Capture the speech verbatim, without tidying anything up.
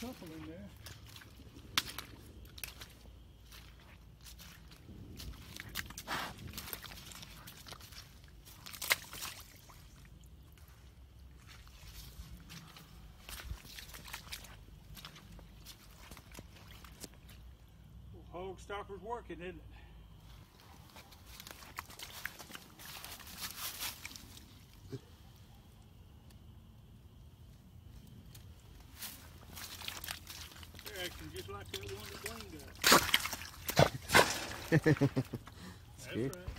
couple in there. Hog stopper's working, isn't it? They're acting just like that one that Dwayne got. That's right.